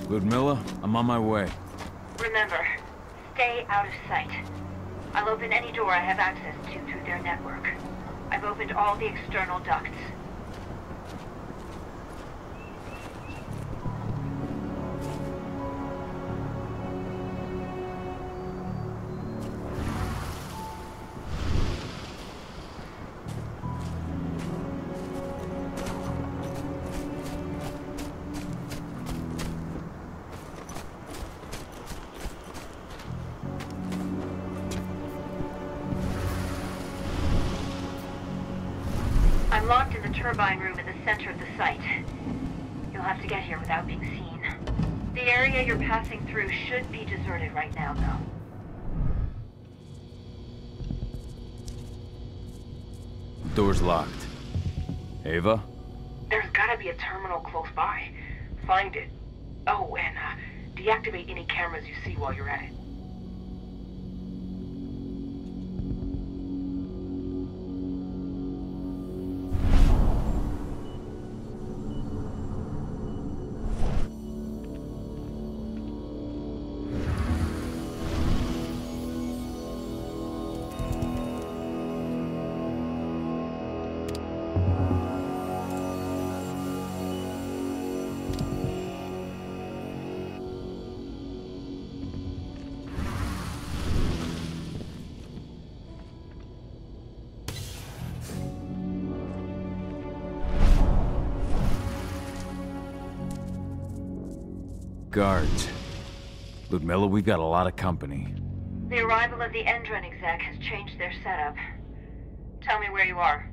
Ludmilla, I'm on my way. Remember, stay out of sight. I'll open any door I have access to through their network. I've opened all the external ducts. I'm locked in the turbine room in the center of the site. You'll have to get here without being seen. The area you're passing through should be deserted right now, though. Door's locked. Ava? There's gotta be a terminal close by. Find it. Oh, and deactivate any cameras you see while you're at it. Guards. Ludmilla, we've got a lot of company. The arrival of the Endron exec has changed their setup. Tell me where you are.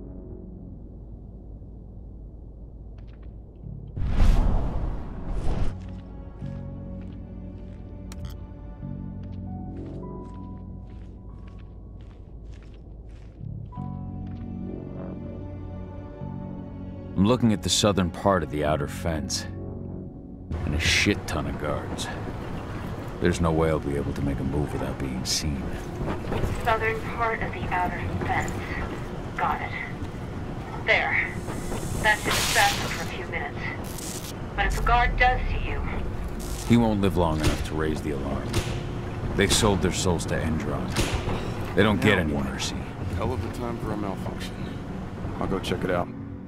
I'm looking at the southern part of the outer fence. And a shit ton of guards. There's no way I'll be able to make a move without being seen. Southern part of the outer fence. Got it. There. That should distract them for a few minutes. But if a guard does see you... He won't live long enough to raise the alarm. They sold their souls to Endron. They don't get any mercy. Hell of a time for a malfunction. I'll go check it out.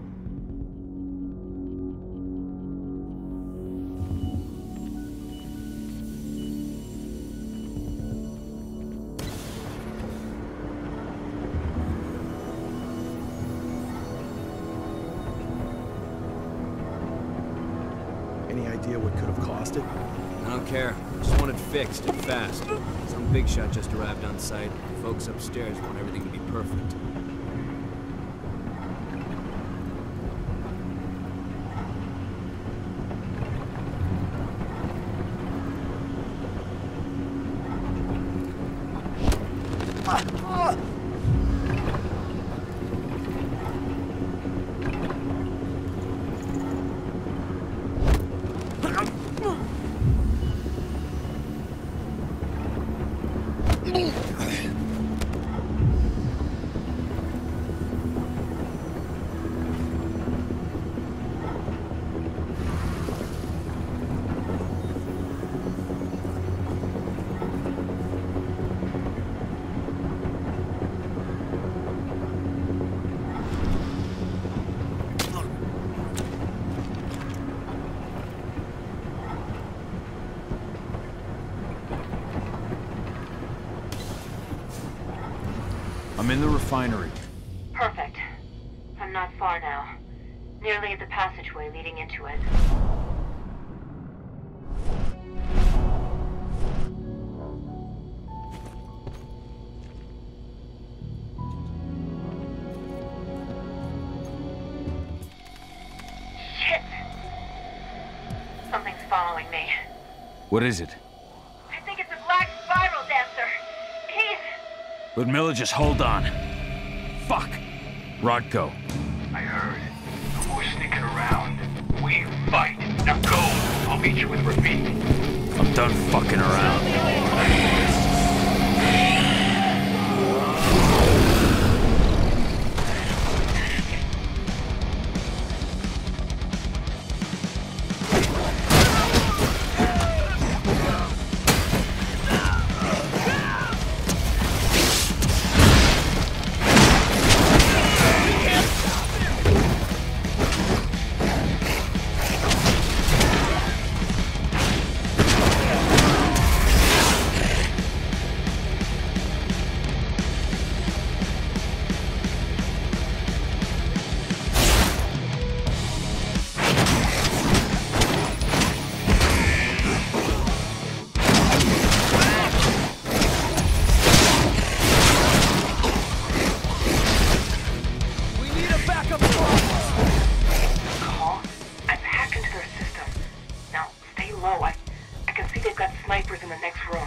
Any idea what could have caused it? I don't care. Just want it fixed and fast. Some big shot just arrived on site. Folks upstairs want everything to be perfect. I'm in the refinery. Perfect. I'm not far now. Nearly at the passageway leading into it. Shit! Something's following me. What is it? I think it's a black spiral dancer. He's... Ludmilla, just hold on. Fuck! Rodko. I heard. No more sneaking around. We fight. Now go! I'll meet you with Rafik. I'm done fucking around. know. I can see they've got snipers in the next room.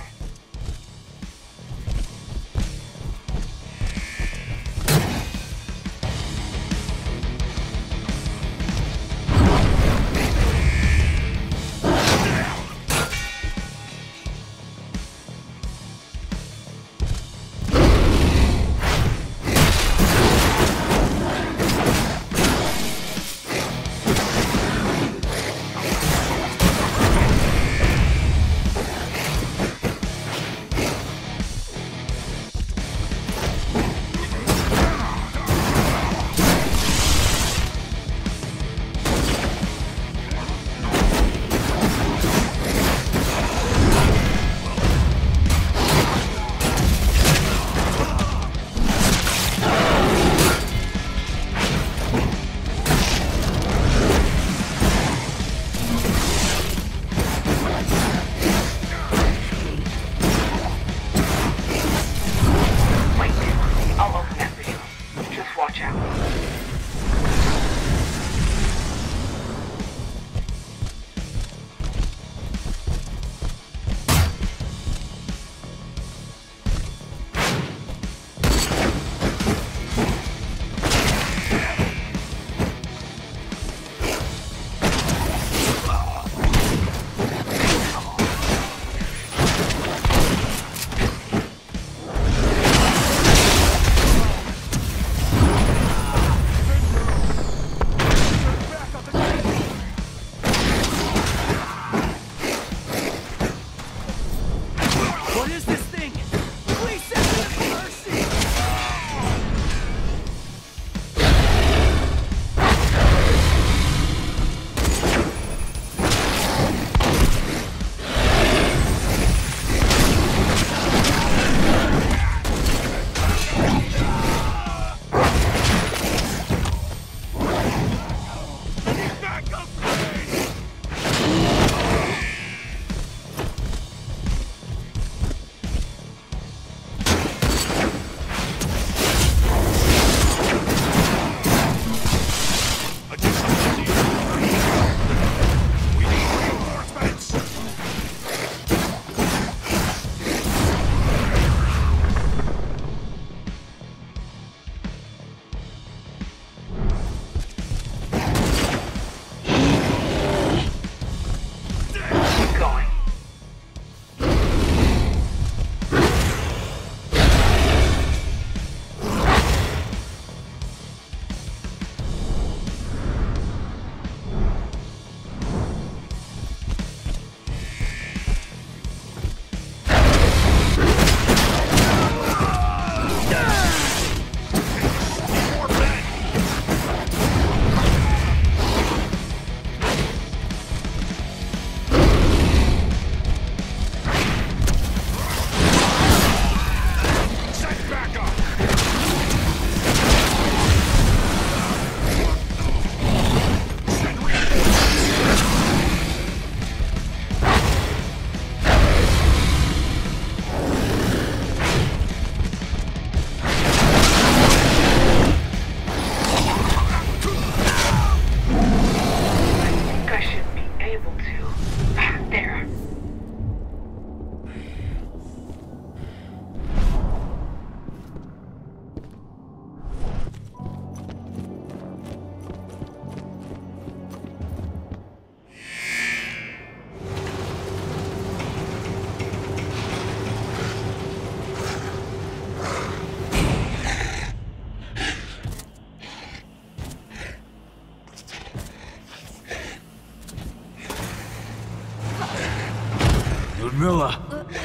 Ludmilla!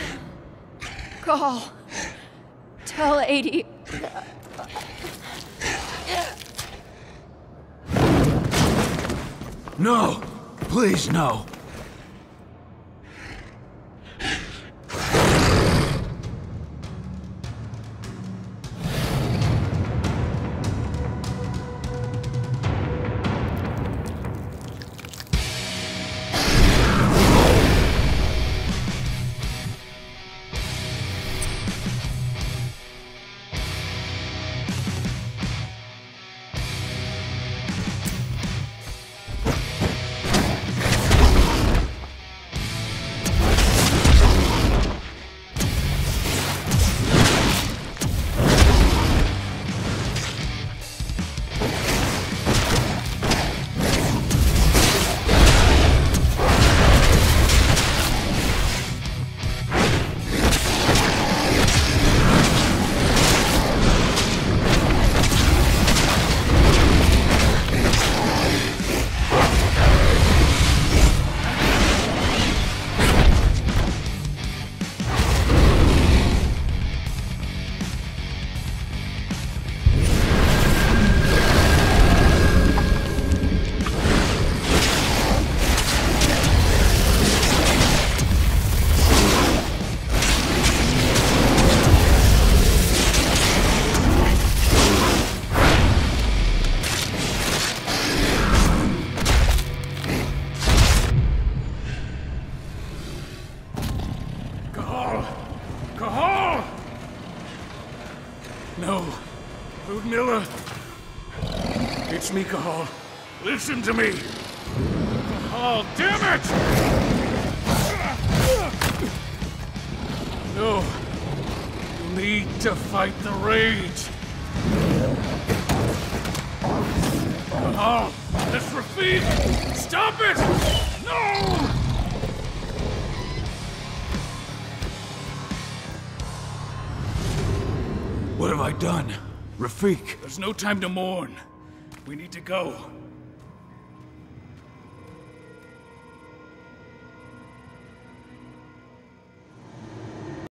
Call. Tell 80. No! Please, no! No. Ludmilla. It's Mikhail. Listen to me. Oh, damn it! No. You need to fight the rage. Oh, that's Rafik! Stop it! No! What have I done? Rafik. There's no time to mourn. We need to go.